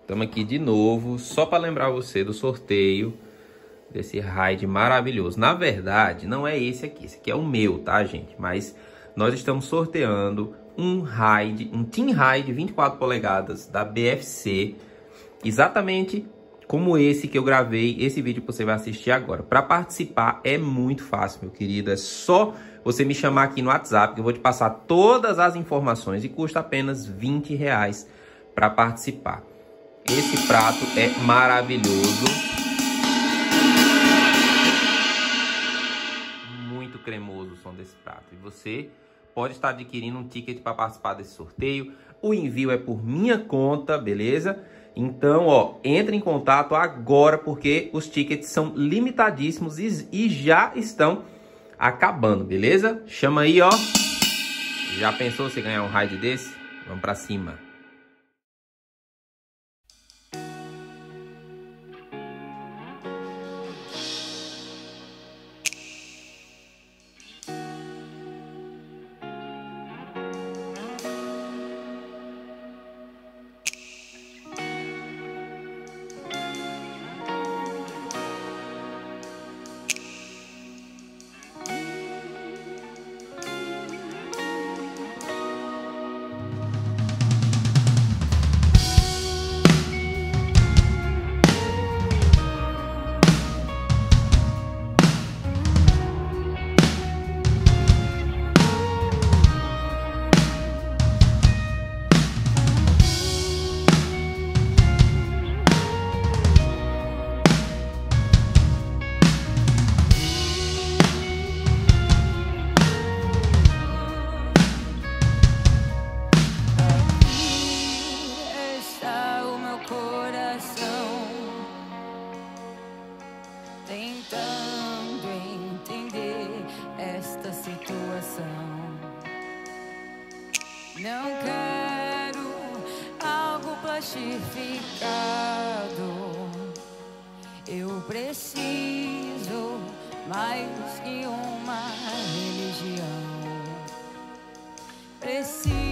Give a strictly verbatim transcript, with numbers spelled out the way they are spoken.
Estamos aqui de novo, só para lembrar você do sorteio desse raid maravilhoso. Na verdade, não é esse aqui, esse aqui é o meu, tá, gente? Mas nós estamos sorteando um raid, um Team Raid vinte e quatro polegadas da B F C, exatamente como esse que eu gravei, esse vídeo que você vai assistir agora. Para participar é muito fácil, meu querido, é só você me chamar aqui no WhatsApp, que eu vou te passar todas as informações e custa apenas vinte reais para participar. Esse prato é maravilhoso. Muito cremoso o som desse prato. E você pode estar adquirindo um ticket para participar desse sorteio. O envio é por minha conta, beleza? Então, ó, entre em contato agora, porque os tickets são limitadíssimos e, e já estão acabando, beleza? Chama aí, ó. Já pensou você ganhar um raid desse? Vamos para cima. Tentando entender esta situação. Não quero algo plastificado. Eu preciso mais que uma religião. Preciso